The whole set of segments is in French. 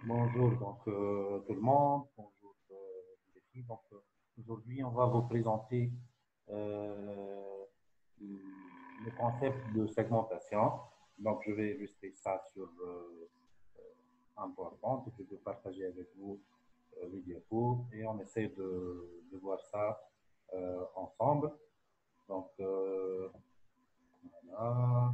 Bonjour tout le monde, bonjour les filles. Aujourd'hui on va vous présenter euh, le concept de segmentation. Donc je vais illustrer ça sur un PowerPoint et puis de partager avec vous les diapos et on essaie de voir ça ensemble. Donc voilà.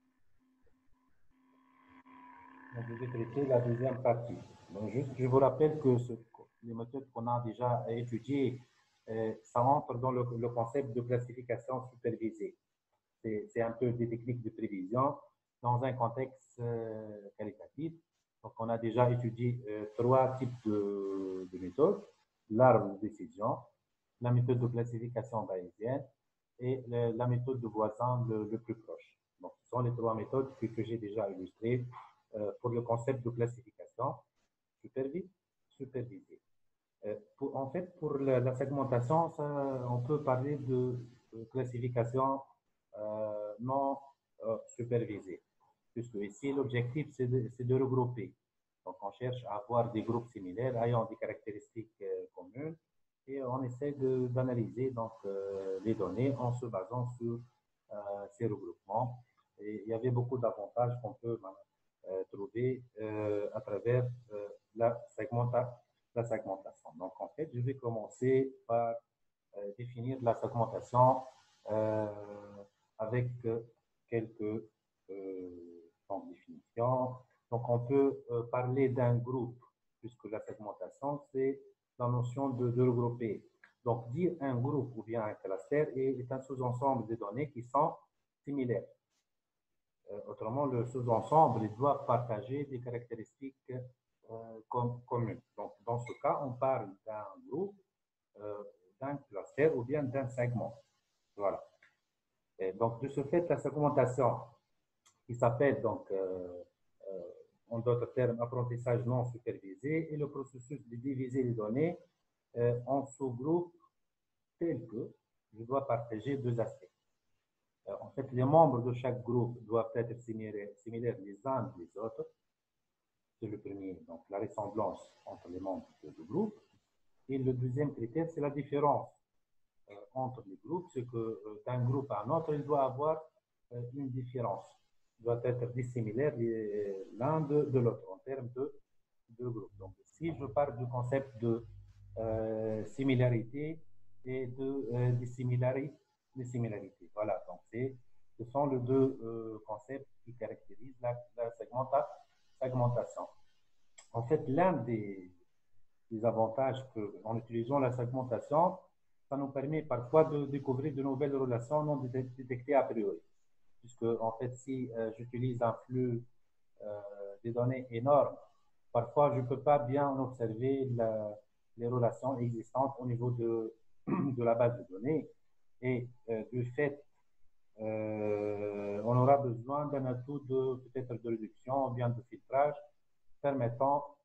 Donc, je vais traiter la deuxième partie. Donc, juste, je vous rappelle que les méthodes qu'on a déjà étudiées, ça entre dans le concept de classification supervisée. C'est un peu des techniques de prévision dans un contexte qualitatif. Donc, on a déjà étudié trois types de méthodes: l'arbre de décision, la méthode de classification bayésienne et la méthode de voisin le plus proche. Donc, ce sont les trois méthodes que j'ai déjà illustrées pour le concept de classification supervisée. En fait, pour la segmentation, ça, on peut parler de classification non supervisée, puisque ici, l'objectif, c'est de regrouper. Donc, on cherche à avoir des groupes similaires ayant des caractéristiques communes et on essaie d'analyser les données en se basant sur ces regroupements. Et il y avait beaucoup d'avantages qu'on peut trouver à travers la segmentation. Donc, en fait, je vais commencer par définir la segmentation euh, avec quelques définitions. Donc, on peut parler d'un groupe, puisque la segmentation, c'est la notion de regrouper. Donc, dire un groupe ou bien un cluster est un sous-ensemble de données qui sont similaires. Autrement, le sous-ensemble il doit partager des caractéristiques communes. Donc, dans ce cas, on parle d'un groupe, euh, d'un cluster ou bien d'un segment. Voilà. Et donc, de ce fait, la segmentation, qui s'appelle euh, en d'autres termes apprentissage non supervisé, est le processus de diviser les données en sous-groupes tels que je dois partager deux aspects. En fait, les membres de chaque groupe doivent être similaires les uns des autres. C'est le premier, donc la ressemblance entre les membres du groupe. Et le deuxième critère, c'est la différence entre les groupes. C'est que d'un groupe à un autre, il doit avoir une différence. Il doit être dissimilaire l'un de l'autre en termes de groupe. Donc, si je parle du concept de similarité et de similarité, voilà. Donc, ce sont les deux concepts qui caractérisent la segmentation. En fait, l'un des avantages en utilisant la segmentation, ça nous permet parfois de découvrir de nouvelles relations non détectées a priori. Puisque, en fait, si j'utilise un flux euh, des données énorme, parfois je ne peux pas bien observer les relations existantes au niveau de la base de données. Et du fait, on aura besoin d'un atout peut-être de réduction ou bien de filtrage permettant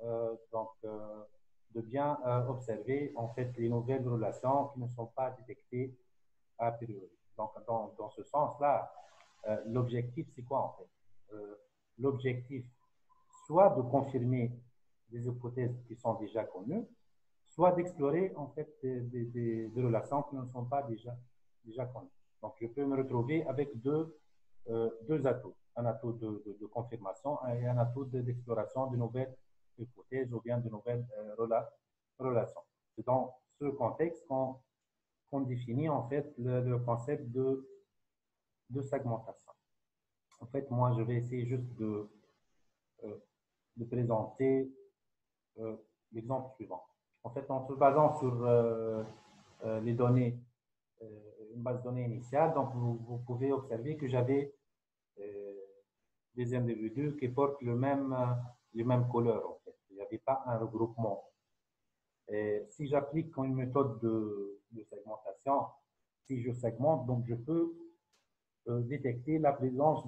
de bien observer en fait les nouvelles relations qui ne sont pas détectées a priori. Donc, dans ce sens-là, l'objectif, c'est quoi en fait l'objectif, soit de confirmer des hypothèses qui sont déjà connues, soit d'explorer en fait des relations qui ne sont pas déjà connues. Donc, je peux me retrouver avec deux atouts, un atout de confirmation et un atout d'exploration de nouvelles hypothèses ou bien de nouvelles relations. C'est dans ce contexte qu'on définit en fait le concept de segmentation. En fait, moi, je vais essayer juste euh, de présenter euh, l'exemple suivant. En fait, en se basant sur les données, une base de données initiale, donc vous pouvez observer que j'avais euh, des individus qui portent les mêmes couleurs, en fait. Il n'y avait pas un regroupement. Et si j'applique une méthode de segmentation, si je segmente, donc je peux détecter la présence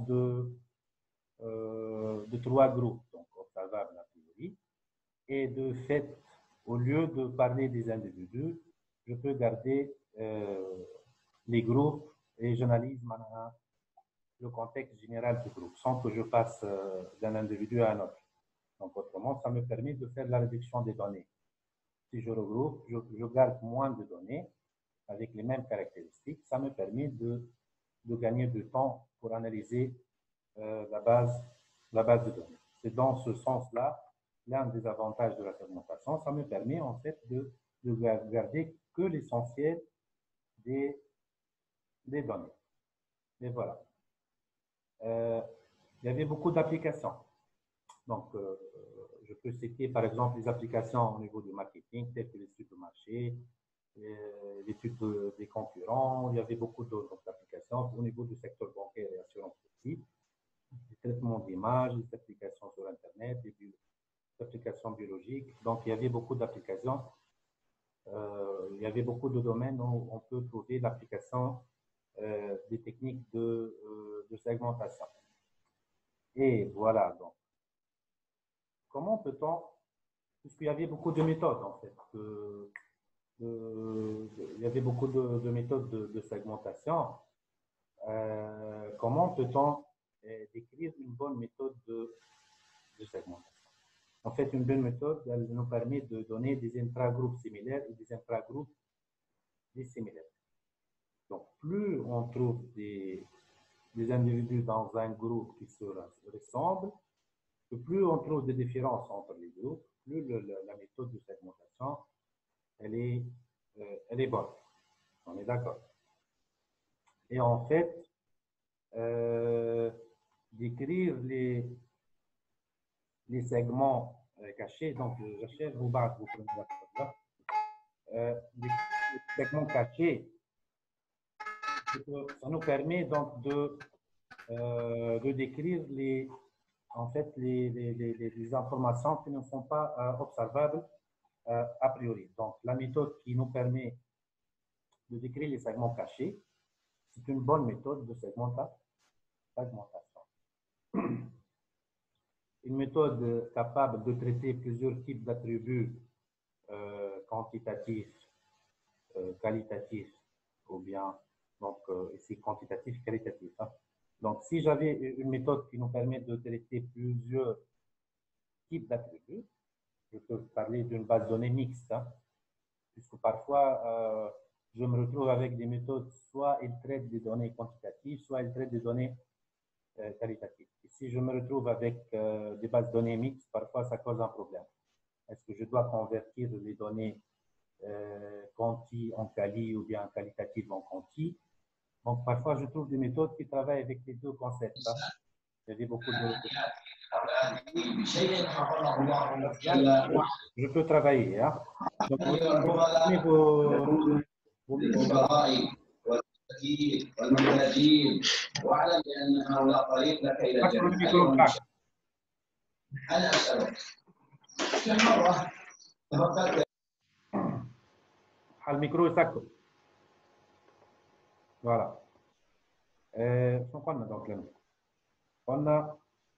de trois groupes, donc observables a priori. Et de fait, au lieu de parler des individus, je peux garder les groupes et j'analyse maintenant le contexte général du groupe sans que je passe d'un individu à un autre. Donc, autrement, ça me permet de faire la réduction des données. Si je regroupe, je garde moins de données avec les mêmes caractéristiques. Ça me permet de gagner du temps pour analyser la base de données. C'est dans ce sens-là, l'un des avantages de la segmentation. Ça me permet en fait de garder que l'essentiel des données. Et voilà. Il y avait beaucoup d'applications. Donc, je peux citer par exemple les applications au niveau du marketing, telles que l'étude de marché, l'étude des concurrents. Il y avait beaucoup d'autres applications au niveau du secteur bancaire et assurance aussi. Les traitements d'images, les applications sur Internet, les applications biologiques. Donc, il y avait beaucoup d'applications. Il y avait beaucoup de domaines où on peut trouver l'application des techniques de segmentation. Et voilà, donc. Comment peut-on, puisqu'il y avait beaucoup de méthodes en fait, il y avait beaucoup de méthodes de segmentation, comment peut-on décrire une bonne méthode de segmentation? En fait, une bonne méthode, elle nous permet de donner des intragroupes similaires et des intragroupes dissimilaires. Donc, plus on trouve des individus dans un groupe qui se ressemblent, plus on trouve des différences entre les groupes, plus la méthode de segmentation, elle est bonne. On est d'accord. Et en fait, décrire les segments cachés, donc j'achève, vous prenez la les segments cachés, ça nous permet donc de décrire en fait, les informations qui ne sont pas observables a priori. Donc, la méthode qui nous permet de décrire les segments cachés, c'est une bonne méthode de segmentation. Une méthode capable de traiter plusieurs types d'attributs quantitatifs, qualitatifs, ou bien, donc ici, quantitatif, qualitatif. Hein. Donc, si j'avais une méthode qui nous permet de traiter plusieurs types d'attributs, je peux parler d'une base de données mixte, hein, puisque parfois, je me retrouve avec des méthodes, soit elles traitent des données quantitatives, soit elles traitent des données qualitatives. Et si je me retrouve avec des bases de données mixtes, parfois ça cause un problème. Est-ce que je dois convertir les données quanti en quali ou bien qualitatives en quanti? Donc, parfois, je trouve des méthodes qui travaillent avec les deux concepts. Hein. Il y avait beaucoup de... Je peux travailler. Hein. Donc, والمناجيل واعلم بان هؤلاء طريق لك الى الجنه. انا اسالك كم مره تفضلت الميكرو يسكر. Voilà. شنو قلنا دونك لنا؟ قلنا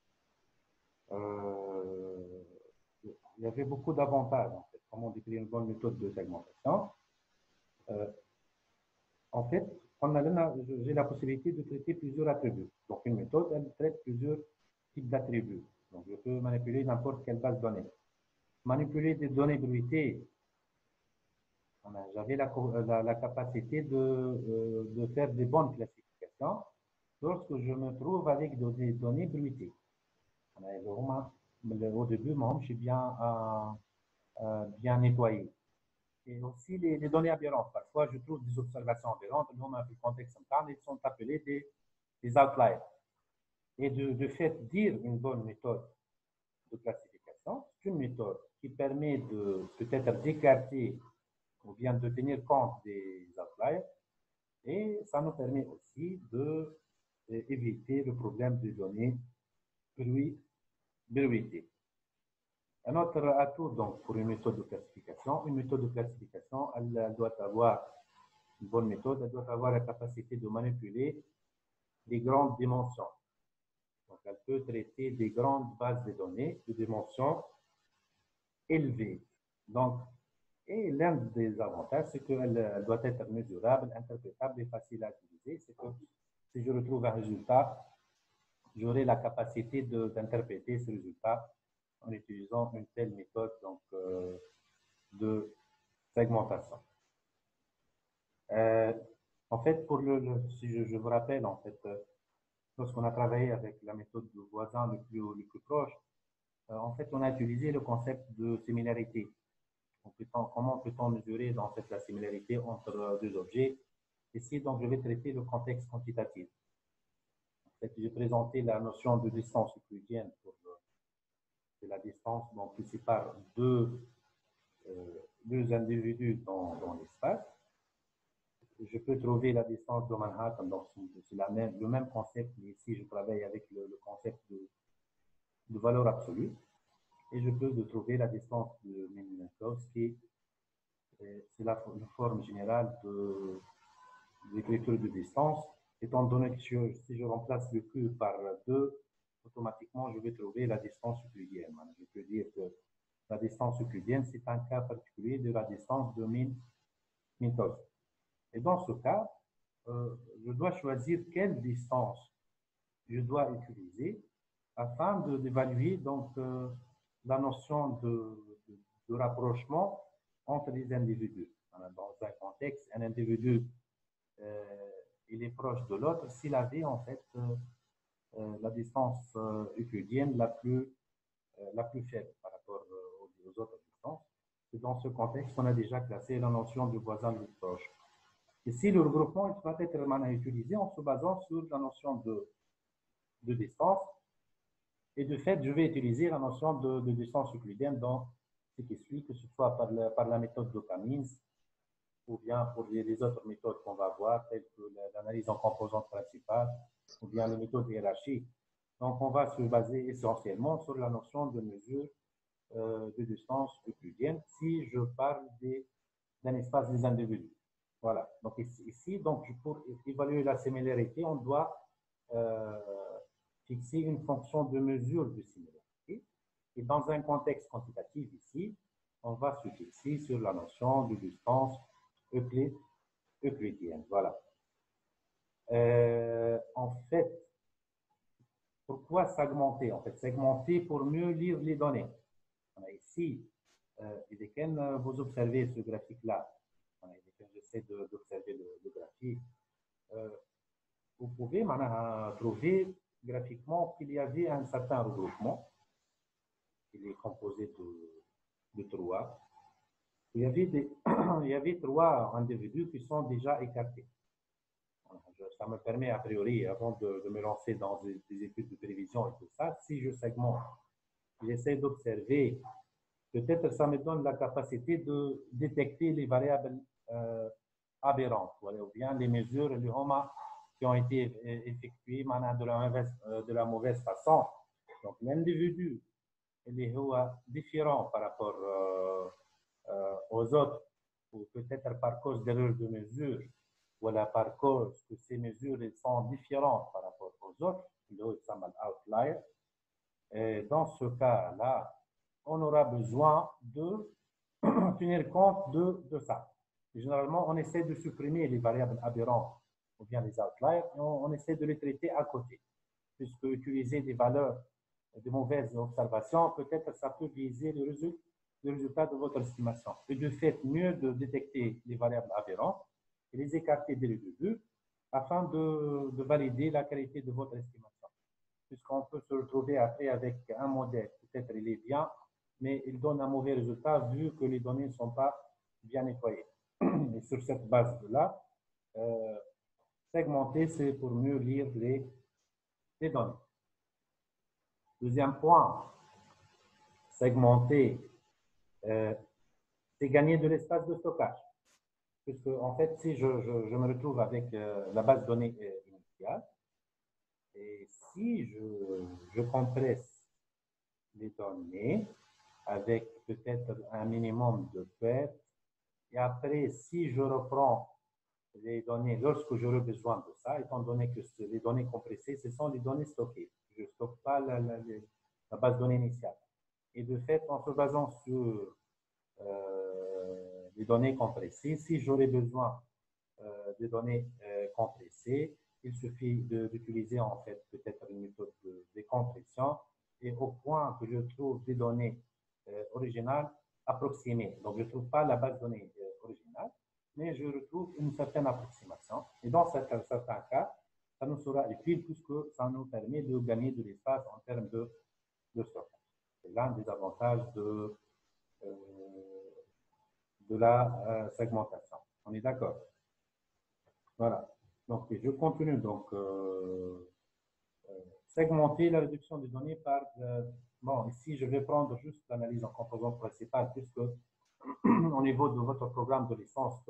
il y avait beaucoup d'avantages en fait. Comment décrire une bonne méthode de segmentation? En fait, j'ai la possibilité de traiter plusieurs attributs. Donc, une méthode, elle traite plusieurs types d'attributs. Donc, je peux manipuler n'importe quelle base de données. Manipuler des données bruitées, j'avais la capacité de faire des bonnes classifications lorsque je me trouve avec des données bruitées. Au début, je suis bien nettoyé. Et aussi les données aberrantes. Parfois, je trouve des observations aberrantes, dans le contexte interne, ils sont appelés des outliers. Et de fait, dire une bonne méthode de classification, c'est une méthode qui permet de peut-être d'écarter ou bien de tenir compte des outliers, et ça nous permet aussi d'éviter le problème des données bruitées. Un autre atout donc, pour une méthode de classification, elle doit avoir une bonne méthode, elle doit avoir la capacité de manipuler les grandes dimensions. Donc, elle peut traiter des grandes bases de données de dimensions élevées. Donc, et l'un des avantages, c'est qu'elle doit être mesurable, interprétable et facile à utiliser. C'est que si je retrouve un résultat, j'aurai la capacité d'interpréter ce résultat en utilisant une telle méthode donc, de segmentation. En fait, si je vous rappelle, en fait, lorsqu'on a travaillé avec la méthode du voisin le plus proche, en fait, on a utilisé le concept de similarité. Comment peut-on mesurer en fait, la similarité entre deux objets? Ici, donc, je vais traiter le contexte quantitatif. En fait, j'ai présenté la notion de distance euclidienne pour la distance donc, qui sépare deux individus dans l'espace. Je peux trouver la distance de Manhattan, donc c'est le même concept, mais ici je travaille avec le concept de valeur absolue. Et je peux trouver la distance de Minkowski. C'est la forme générale de l'écriture de distance. Étant donné que si je remplace le Q par 2, automatiquement je vais trouver la distance euclidienne. Je peux dire que la distance euclidienne, c'est un cas particulier de la distance de Minkowski. Et dans ce cas, je dois choisir quelle distance je dois utiliser afin d'évaluer donc la notion de rapprochement entre les individus. Dans un contexte, un individu il est proche de l'autre s'il avait en fait la distance euclidienne la plus faible par rapport aux autres distances. Et dans ce contexte, on a déjà classé la notion du voisin le plus proche. Ici, le regroupement il va être utilisé en se basant sur la notion de distance. Et de fait, je vais utiliser la notion de distance euclidienne dans ce qui suit, que ce soit par la méthode de Cummings ou bien pour les autres méthodes qu'on va voir, telles que l'analyse en composantes principales ou bien les méthodes hiérarchiques. Donc, on va se baser essentiellement sur la notion de mesure de distance euclidienne si je parle d'un espace des individus. Voilà. Donc, ici donc, pour évaluer la similarité, on doit fixer une fonction de mesure de similarité. Et dans un contexte quantitatif ici, on va se fixer sur la notion de distance euclidienne. Voilà. En fait, pourquoi segmenter? En fait, segmenter pour mieux lire les données. Ici, vous observez ce graphique-là. J'essaie d'observer le graphique. Vous pouvez trouver graphiquement qu'il y avait un certain regroupement. Il est composé de trois. Il y avait trois individus qui sont déjà écartés. Ça me permet, a priori, avant de me lancer dans des études de prévision et tout ça, si je segmente, j'essaie d'observer, peut-être ça me donne la capacité de détecter les variables aberrantes, ou bien les mesures, les HOMA qui ont été effectuées de la mauvaise façon. Donc, l'individu, il est différent par rapport aux autres, ou peut-être par cause d'erreur de mesure, ou par cause que ces mesures sont différentes par rapport aux autres, l'autre s'appelle outlier. Et dans ce cas-là, on aura besoin de tenir compte de ça. Et généralement, on essaie de supprimer les variables aberrantes ou bien les outliers, et on essaie de les traiter à côté, puisque utiliser des valeurs de mauvaises observations, peut-être ça peut biaiser le résultat de votre estimation. Et de fait, mieux de détecter les variables aberrantes et les écarter dès le début afin de valider la qualité de votre estimation. Puisqu'on peut se retrouver après avec un modèle, peut-être il est bien, mais il donne un mauvais résultat vu que les données ne sont pas bien nettoyées. Et sur cette base-là, segmenter, c'est pour mieux lire les données. Deuxième point, segmenter, c'est gagner de l'espace de stockage. Puisque, en fait, si je me retrouve avec la base de données initiale, et si je compresse les données avec peut-être un minimum de pertes, et après, si je reprends les données lorsque j'aurai besoin de ça, étant donné que les données compressées, ce sont les données stockées. Je ne stocke pas la base de données initiale. Et de fait, en se basant sur les données compressées, si j'aurais besoin de données compressées, il suffit d'utiliser en fait peut-être une méthode de décompression et au point que je trouve des données originales approximées. Donc, je ne trouve pas la base de données originale, mais je retrouve une certaine approximation. Et dans certains cas, ça nous sera utile puisque ça nous permet de gagner de l'espace en termes de stockage. C'est l'un des avantages euh, de la segmentation. On est d'accord? Voilà. Donc, je continue. Donc, segmenter la réduction des données par... bon, ici, je vais prendre juste l'analyse en composante principale, puisque au niveau de votre programme de licence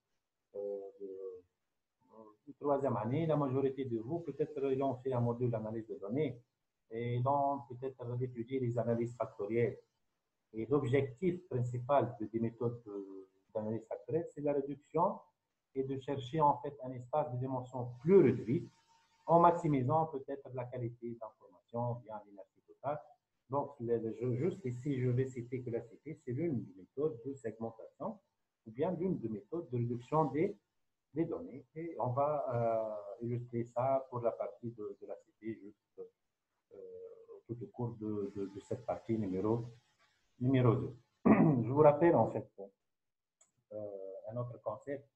de troisième année, la majorité de vous, peut-être, ils ont fait un module d'analyse de données et ils ont peut-être étudié les analyses factorielles. Et l'objectif principal des méthodes d'analyse factorielle, c'est la réduction et de chercher en fait un espace de dimension plus réduite en maximisant peut-être la qualité d'information via l'inertie totale. Donc, juste ici, je vais citer que la CP, c'est l'une des méthodes de segmentation ou bien l'une des méthodes de réduction des données. Et on va illustrer ça pour la partie de la CP, juste tout au cours de cette partie numéro 2. Je vous rappelle en fait un autre concept.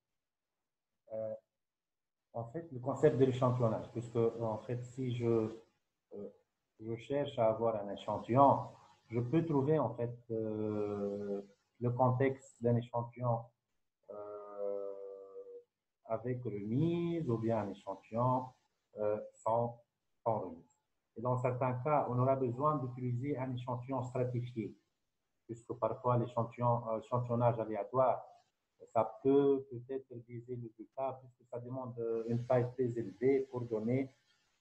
En fait, le concept de l'échantillonnage, puisque en fait, si je cherche à avoir un échantillon, je peux trouver en fait le contexte d'un échantillon avec remise ou bien un échantillon sans remise. Et dans certains cas, on aura besoin d'utiliser un échantillon stratifié, puisque parfois l'échantillonnage aléatoire, ça peut peut-être biaiser le résultat, puisque ça demande une taille très élevée pour donner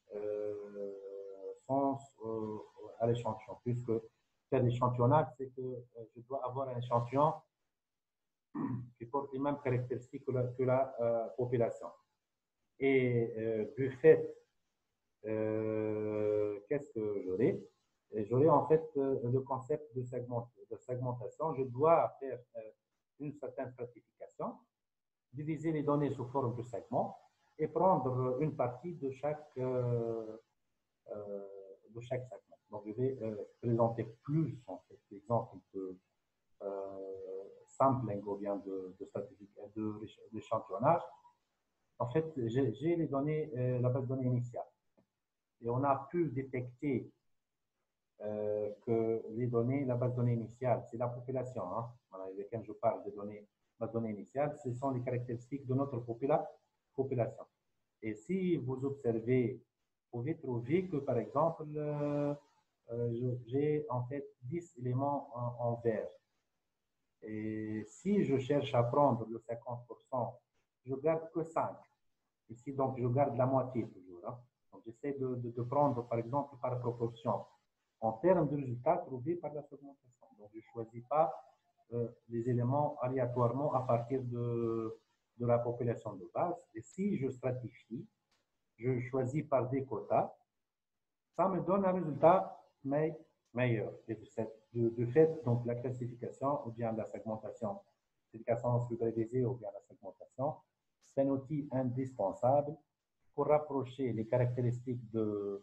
sens à l'échantillon, puisque faire l'échantillonnage, c'est que je dois avoir un échantillon qui porte les mêmes caractéristiques que la population. Et du fait, qu'est-ce que j'aurai? J'aurai en fait le concept de segmentation. Je dois faire une certaine stratification, diviser les données sous forme de segments et prendre une partie de chaque segment. Donc, je vais présenter plus en fait l'exemple de sampling ou bien d'échantillonnage. En fait, j'ai les données, la base de données initiale. Et on a pu détecter que les données, la base de données initiale, c'est la population, hein, voilà, quand je parle de données, base de données initiale, ce sont les caractéristiques de notre population. Et si vous observez, vous pouvez trouver que, par exemple, j'ai en fait 10 éléments en vert. Et si je cherche à prendre le 50%, je ne garde que 5. Ici, donc, je garde la moitié toujours. Hein. Donc, j'essaie de prendre, par exemple, par proportion, en termes de résultats trouvés par la segmentation. Donc, je ne choisis pas les éléments aléatoirement à partir de la population de base. Et si je stratifie, je choisis par des quotas, ça me donne un résultat meilleur. Et de fait, donc, la classification ou bien la segmentation, classification supervisée ou bien la segmentation, c'est un outil indispensable pour rapprocher les caractéristiques de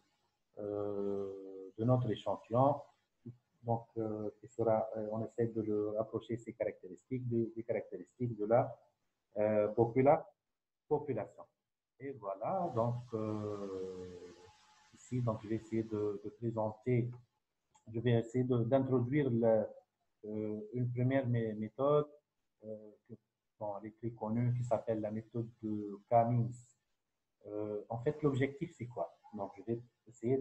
notre échantillon. Donc, on essaie de le rapprocher ces caractéristiques des caractéristiques de la population. Et voilà, donc ici, donc, je vais essayer de présenter, je vais essayer d'introduire une première méthode bon, elle est très connue qui s'appelle la méthode de Cummings. En fait, l'objectif, c'est quoi? Donc, je vais essayer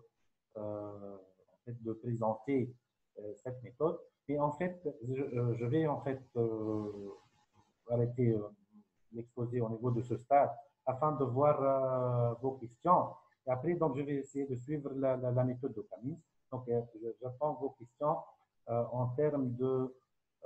en fait, de présenter cette méthode. Et en fait, je vais en fait arrêter l'exposé au niveau de ce stade afin de voir vos questions. Et après, donc, je vais essayer de suivre la méthode de Cummings. Donc, j'attends vos questions en termes de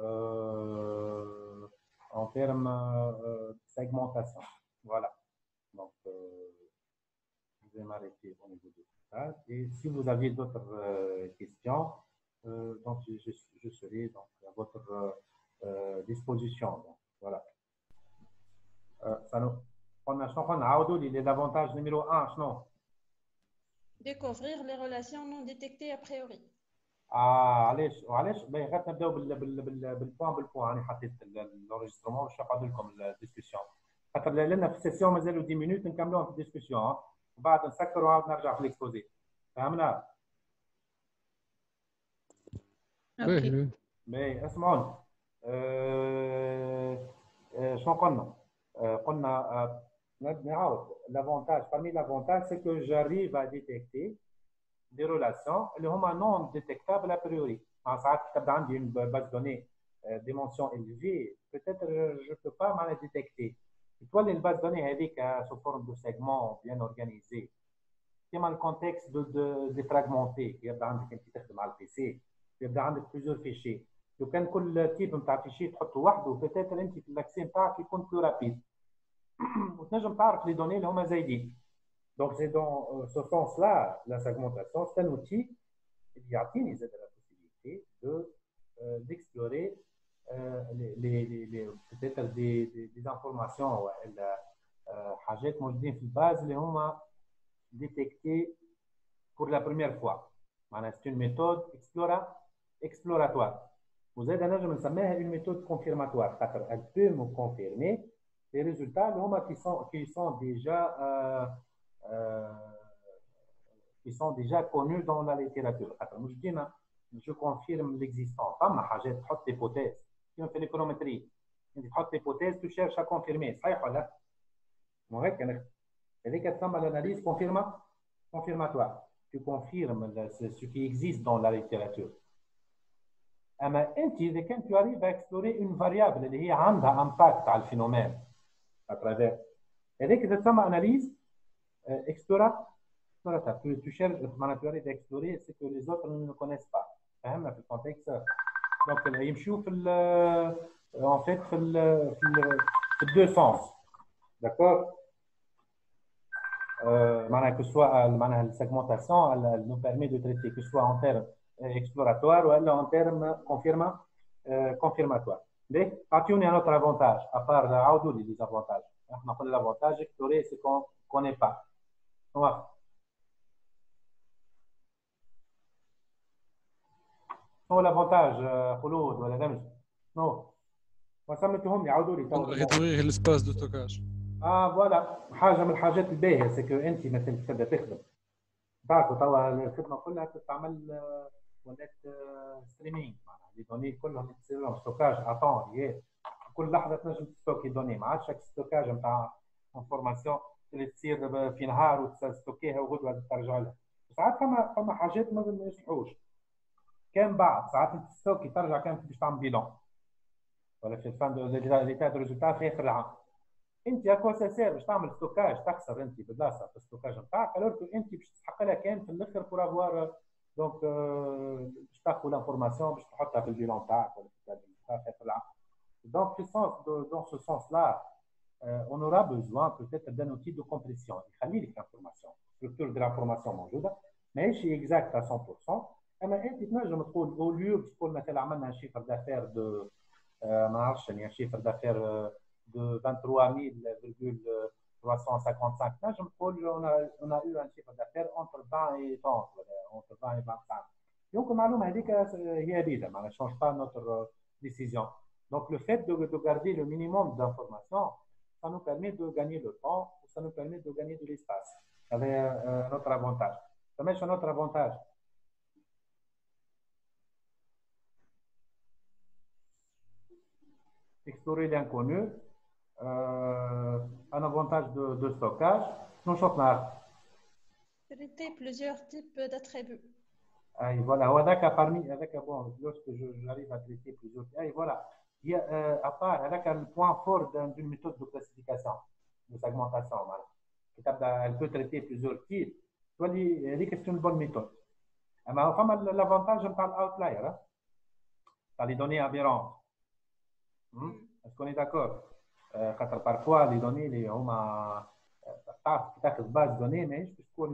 segmentation. Voilà. Donc, je vais m'arrêter au niveau de ça. Et si vous avez d'autres questions, donc je serai donc, à votre disposition. Donc, voilà. On a l'avantage numéro 1, non? Découvrir les relations non détectées a priori. علاش باهي غير نبداو بالبوان انا حطيت الانريجسترومون باش نقعد لكم الديسكسيون خاطر لنا في السيسيون مازالوا 10 مينوت نكملوها في الديسكسيون وبعد نسكر ونعاود نرجع في الاكسبوزي فهمنا؟ اوكي. باهي اسمعوني شنو قلنا؟ قلنا نعاود l'avantage parmi l'avantage c'est que j'arrive à détecter des relations اللي هما non détectables a priori. ساعات تبدا عندي une base de données dimension élevée, peut-être je ne peux pas m'en détecter. تولي الباز دوني هذيك sous forme de segments bien organisés. كما الكونتكست ديفراغمونتي يبدا عندك انت تخدم على البي سي يبدا عندك بليزيور فيشي لو كان كل تيب نتاع فيشي تحطه وحده بيتيتر انت في الاكسي نتاعك يكون بلو رابيد وتنجم تعرف لي دوني اللي هما زايدين. Donc, c'est dans ce sens-là, la segmentation, c'est un outil qui a la possibilité d'explorer peut-être des informations, حاجات موجودين في الباز اللي هما détectées pour la première fois. C'est une méthode exploratoire. Vous avez une méthode confirmatoire. Elle peut me confirmer les résultats qui sont déjà connus dans la littérature. Je confirme l'existence. Tu حط hypothèse. Tu fais l'économétrie. Tu حط hypothèse, tu cherches à confirmer. صحيح ولا؟ مو هيك هذيك تسمى l'analyse confirmatoire. Tu confirmes ce qui existe dans la littérature. أما أنت إذا كان tu arrives à explorer une variable اللي هي عندها impact على الفينومين à travers هذيك تسمى analyse exploratoire. Tu cherches tu arrives à explorer ce que les autres ne connaissent pas. فهمنا في الكونتكست. Donc يمشيو في en fait في deux sens. D'accord? Que ce soit la segmentation, elle nous permet de traiter que ce soit en termes exploratoires ou en termes confirmatoires. Mais, il y a un autre avantage, à part les désavantages. On a l'avantage d'explorer ce qu'on ne connaît pas. هو l'avantage خلود ولا دمج؟ نو وسميتهم لي عاودوا لي réduire l'espace de stockage. فوالا حاجه من الحاجات الباهيه سكو انت مثلا تبدا تخدم تعرفوا توا الخدمه كلها تستعمل ولات ستريمينغ معناها لي دوني كلهم يصير لهم ستوكاج اتون كل لحظه تنجم تستوكي دوني ما عادش ستوكاج نتاع انفورماسيون اللي تصير في نهار وتستوكيها وغدوه ترجع لها. ساعات فما حاجات ما يصلحوش كان بعد ساعات تستوكي ترجع كان باش تعمل بيلون ولا في الفان ليتا دو ريزولتا في اخر العام. انت اكوا سير باش تعمل ستوكاج تخسر انت ببلاصه في الستوكاج نتاعك الوغ انت باش تسحق لها كان في الاخر بور افوار دونك باش تاخذ لانفورماسيون باش تحطها في البيلون تاعك ولا في اخر العام. Donc, dans ce sens-là, on aura besoin peut-être d'un outil de compression. Il y a l'information, structure de l'information موجودة ماهيش exact à 100%. أما أنت تنجم تقول au lieu باش تقول مثلا عملنا chiffre d'affaires de ما نعرفش يعني chiffre d'affaires de 23,355 نجم تقول on a eu un chiffre d'affaires entre 20 et 30 entre 20 et 25. Donc المعلومة هذيك هي بيدها ما change pas notre décision. Donc, le fait de garder le minimum d'informations, ça nous permet de gagner le temps, ça nous permet de gagner de l'espace. C'est un autre avantage. Ça met un autre avantage. Explorer l'inconnu, un avantage de stockage. Nous chopons. Traiter plusieurs types d'attributs. Et voilà, bon, lorsque j'arrive à traiter plusieurs, et voilà. Il y a, à part, le point fort d'une méthode de classification, de segmentation. Elle peut traiter plusieurs types. C'est une bonne méthode. Mais l'avantage, je parle outlier. Les données aberrantes. Est-ce qu'on est d'accord? Parfois, les données, tu as une base de données, mais je peux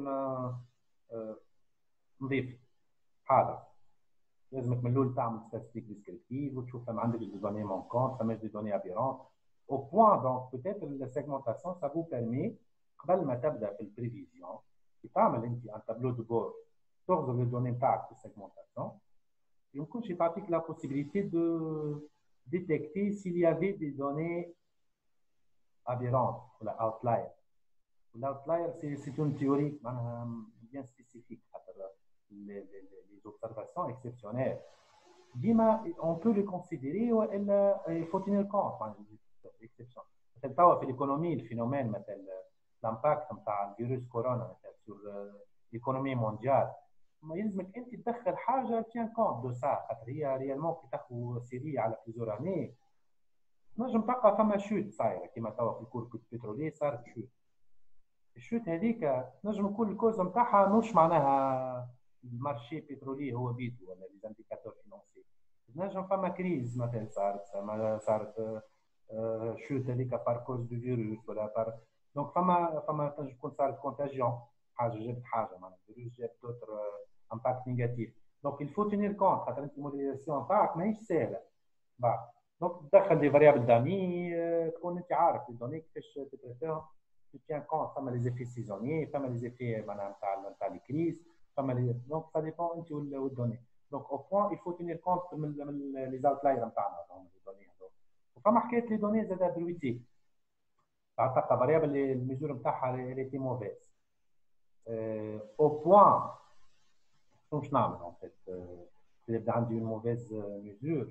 نضيف هذا. لازمك من الاول تعمل ستاتستيك ديسكريبتيف وتشوف فما عندك دي دوني مونكونت فما دي دوني ابيرونت au point donc peut-être la segmentation ça vous permet قبل ما تبدا في البريفيزيون تعمل انت ان تابلو دو بور تغزر لي دوني نتاعك في السيجمونتاسيون يمكنش يعطيك لا بوسيبيليتي دو détecter s'il y avait des données aberrantes ou outliers. L'outlier, c'est une théorie bien spécifique. Les observations exceptionnelles, on peut les considérer ou il faut tenir compte des exceptions. مثلا في l'économie, le phénomène, l'impact du virus corona sur l'économie mondiale. ما يلزمك انت تدخل حاجه تيان كونت دو سا خاطر هي ريالمون كي تاخذ سيري على بليزور اني نجم تلقى فما شوت صايره كيما توا في الكور البترولي صارت شوت الشوت هذيك نجم نقول الكوز نتاعها مش معناها المارشي بترولي هو بيدو ولا لي انديكاتور فينانسي نجم فما كريز مثلا صارت شوت هذيك بار كوز دو فيروس ولا بار دونك فما تنجم تكون صارت كونتاجيون حاجه جابت حاجه معناها الفيروس جاب دوتر impact négatif. Donc, il faut tenir compte. La modélisation impact, mais c'est sérieux. Donc, tu des variables d'amis, tu sais, les données que tu préfères, tu tiens compte, comme les effets saisonniers, comme les effets de les crises, donc ça dépend de où données. Donc, au point, il faut tenir compte les outliers dans les données. Donc, comme les données, c'est d'attribuer. La variable, les mesures, elle était mauvaise. Au point, je n'aime en fait. C'est une mauvaise mesure.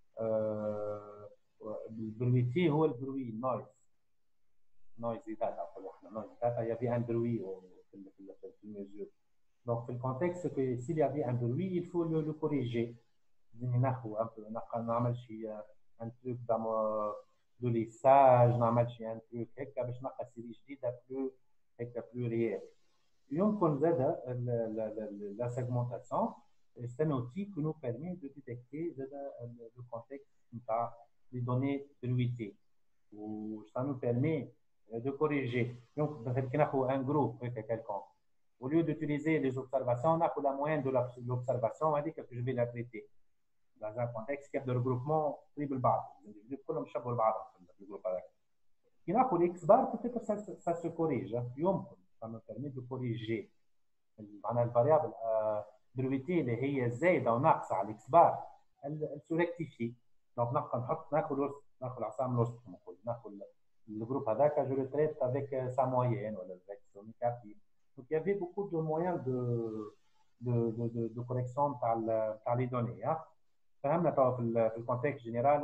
Le bruit, c'est le bruit, noise. Noise data. Noise data, il y avait un bruit dans cette mesure. Donc, le contexte, c'est que s'il y avait un bruit, il faut le corriger. Un truc de lissage, un truc, plus réel. يمكن زاد la segmentation c'est un outil qui nous permet de détecter le contexte des données bruitées ou ça nous permet de corriger donc un groupe quelconque au lieu d'utiliser les observations on a la moyenne de l'observation on dit que je vais la traiter dans un contexte qui a de regroupement قريب لبعض كلهم شبهوا لبعض في الجروب هذاك كي ناخذ اكس بار peut-être ça se corrige يمكن ça me permet de corriger معناها الفاريابل برويتي اللي هي زايده وناقصه على الاكس بار elle se rectifie donc ناخذ العصا من الوسط كما نقول ناخذ الجروب هذاك je le traite avec sa moyenne ولا avec son négatif donc il y avait beaucoup de moyens de correction تاع les données فهمنا توا في الكونتكست جينيرال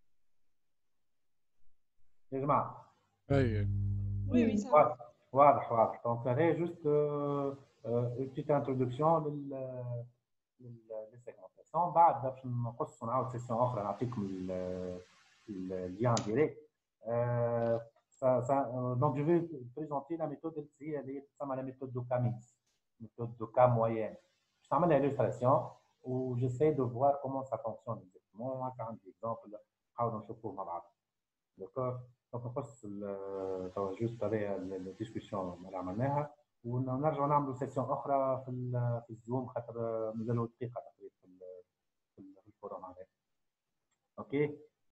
يا جماعه اي Oui, ça va. واضح donc c'est juste une petite introduction للسيجمنتاسيون بعد باش نقص ونعاود سيسيون اخرى نعطيكم اللين ديريكت donc je vais présenter la méthode اللي تسمى la méthode de Camis méthode de cas moyenne باش نعملها illustration où j'essaie de voir comment ça fonctionne exactement هكا عندي exemple نحاولوا نشوفوه مع بعض d'accord donc نقص جوست هذه الديسكسيون اللي عملناها ونرجع نعملوا سيسيون اخرى في الزوم خاطر مازالوا دقيقه تقريبا في الفورم هذا اوكي